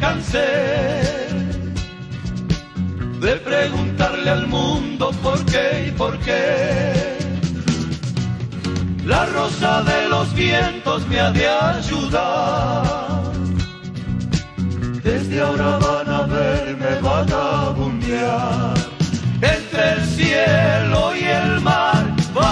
cansé de preguntarle al mundo por qué y por qué. La rosa de los vientos me ha de ayudar. Desde ahora van a verme vagabundear entre el cielo y el mar,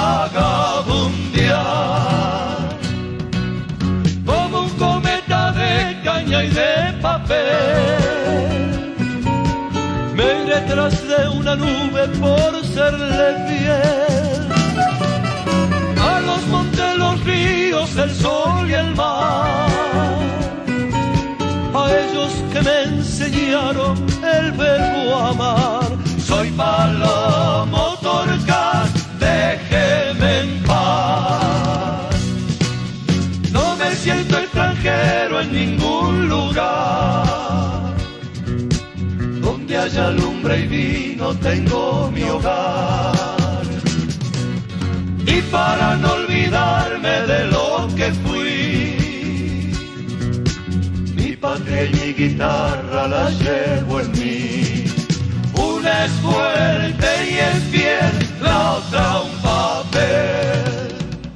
vagabundear como un cometa de caña y de papel. Me iré tras de una nube por serle fiel a los montes, los ríos, el sol y el mar, a ellos que me enseñaron el verbo amar. Soy Palomo Torcas, déjeme en paz. No me siento extranjero en ningún lugar. Donde haya lumbre y vino tengo mi hogar. Y para no olvidarme de lo que fui, mi patria y mi guitarra la llevo en mí. Una es fuerte y es fiel, la otra un papel.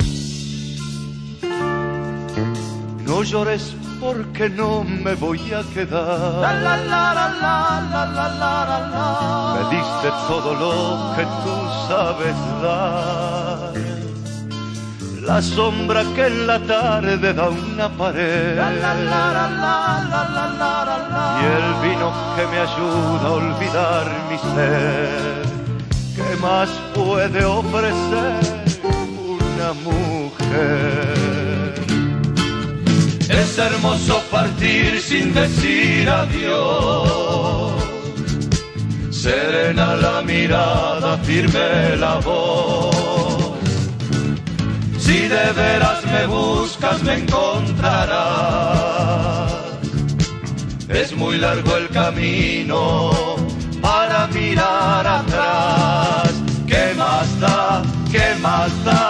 No llores porque no me voy a quedar. La, la, la, la, la, la, la, la, la. Me diste todo lo que tú sabes dar. La sombra que en la tarde da una pared. La, la, la, la, la, la, la, la, la. Y el vino que me ayuda a olvidar mi ser. ¿Qué más puede ofrecer una mujer? Es hermoso partir sin decir adiós. Serena la mirada, firme la voz. Si de veras me buscas me encontrarás. Es muy largo el camino para mirar atrás. ¿Qué más da? ¿Qué más da?